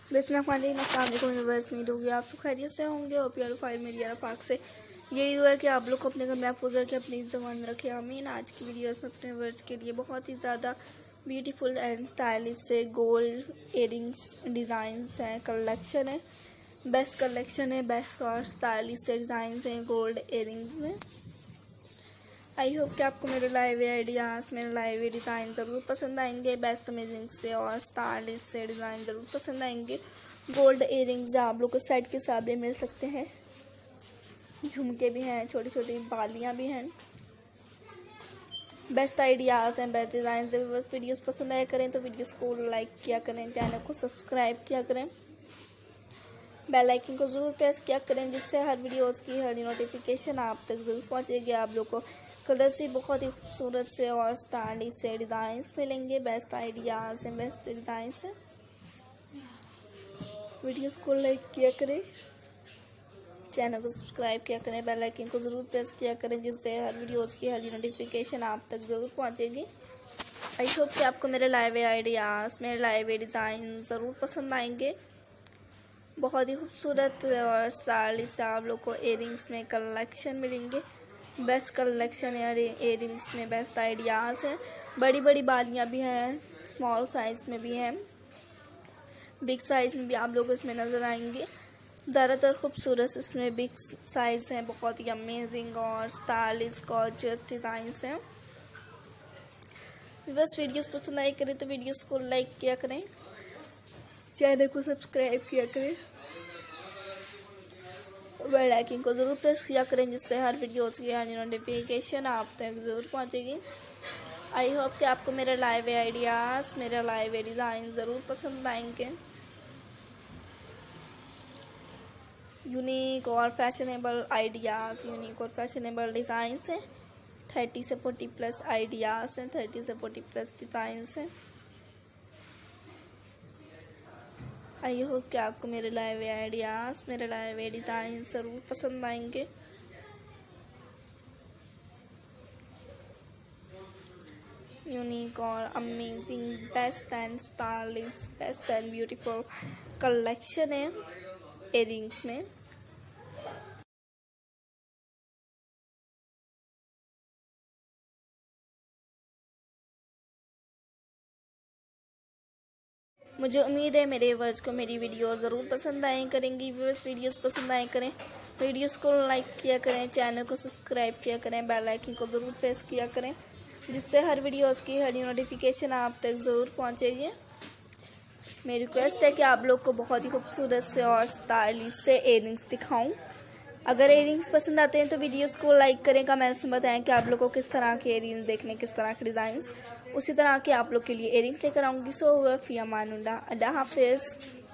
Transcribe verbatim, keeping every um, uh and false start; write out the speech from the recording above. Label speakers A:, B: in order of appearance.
A: बिस्मिल्लाहिर्रहमानिर्रहीम। उम्मीद होगी आप सब खैरियत से होंगे और प्यार फाइव मेरी पाक से यही हुआ है कि आप लोग को अपने घर महफूज रखें, अपनी ज़बान में रखें, आमीन। आज की वीडियोस में अपने वर्ड्स के लिए बहुत ही ज़्यादा ब्यूटीफुल एंड स्टाइलिश से गोल्ड इयरिंग्स डिज़ाइंस हैं, कलेक्शन है, बेस्ट कलेक्शन है, बेस्ट और स्टाइलिश से डिज़ाइंस हैं गोल्ड इयरिंग्स में। आई होप कि आपको मेरे लाए हुए आइडियाज़, मेरे लाए हुए डिज़ाइन ज़रूर पसंद आएंगे। बेस्ट अमेजिंग से और स्टाइलिश से डिज़ाइन ज़रूर पसंद आएंगे। गोल्ड इयरिंग्स आप लोग को सेट के साथ भी मिल सकते हैं, झुमके भी हैं, छोटी छोटी बालियाँ भी हैं। बेस्ट आइडियाज़ हैं, बेस्ट डिज़ाइन। जब बस वीडियोस पसंद आया करें तो वीडियोस को लाइक किया करें, चैनल को सब्सक्राइब किया करें, बेल आइकन को ज़रूर प्रेस किया करें, जिससे हर वीडियोस की हर नोटिफिकेशन आप तक ज़रूर पहुंचेगी। आप लोग को कलर से बहुत ही खूबसूरत से और स्टाइलिश से डिज़ाइंस मिलेंगे। बेस्ट आइडियाज़ हैं, बेस्ट डिज़ाइंस हैं। वीडियोस को लाइक किया करें, चैनल को सब्सक्राइब किया करें, बेल आइकन को ज़रूर प्रेस किया करें, जिससे हर वीडियोस की हर नोटिफिकेशन आप तक ज़रूर पहुंचेगी। आई होप कि आपको मेरे लाए हुए आइडियाज़, मेरे लाए हुए डिज़ाइन ज़रूर पसंद आएंगे। बहुत ही खूबसूरत और स्टाइलिश आप लोग को इयरिंग्स में कलेक्शन मिलेंगे। बेस्ट कलेक्शन है इयरिंग्स में, बेस्ट आइडियाज़ हैं। बड़ी बड़ी बालियाँ भी हैं, स्मॉल साइज़ में भी हैं, बिग साइज़ में भी आप लोग इसमें नज़र आएंगे। ज़्यादातर खूबसूरत इसमें बिग साइज़ हैं। बहुत ही अमेजिंग और स्टाइलिश गॉर्जियस डिज़ाइंस हैं। बस वीडियोस पसंद आई करें तो वीडियोस को लाइक किया करें, चैनल को सब्सक्राइब किया करें, बेल आइकन को ज़रूर प्रेस किया करें, जिससे हर वीडियोस की हर नोटिफिकेशन आप तक ज़रूर पहुंचेगी। आई होप कि आपको मेरे लाए हुए आइडियाज़, मेरे लाए हुए डिज़ाइन ज़रूर पसंद आएंगे। यूनिक और फैशनेबल आइडियाज़, यूनिक और फैशनेबल डिज़ाइंस हैं। थर्टी से फोर्टी प्लस आइडियाज़ हैं, थर्टी से फोर्टी प्लस डिज़ाइंस हैं। आई होप कि आपको मेरे लाए हुए आइडियाज़, मेरे लाए हुए डिज़ाइन ज़रूर पसंद आएंगे। यूनिक और amazing, best and stylish, best and beautiful collection है इयरिंग्स में। मुझे उम्मीद है मेरे वर्ड्स को मेरी वीडियो ज़रूर पसंद आए करेंगी। व्यूअर्स वीडियोस पसंद आए करें, वीडियोस को लाइक किया करें, चैनल को सब्सक्राइब किया करें, बेल आइकन को ज़रूर प्रेस किया करें, जिससे हर वीडियोस की हर नोटिफिकेशन आप तक ज़रूर पहुंचेगी। मेरी रिक्वेस्ट है कि आप लोग को बहुत ही खूबसूरत से और स्टाइलिश से इयरिंग्स दिखाऊं। अगर इयरिंग्स पसंद आते हैं तो वीडियोस को लाइक करें, कमेंट्स में बताएं कि आप लोग को किस तरह के इयरिंग्स देखने, किस तरह के डिज़ाइंस, उसी तरह के आप लोग के लिए इयरिंग्स लेकर आऊँगी। सो हुआ फ़ी अमानुल्लाह, अल्लाह हाफिज़।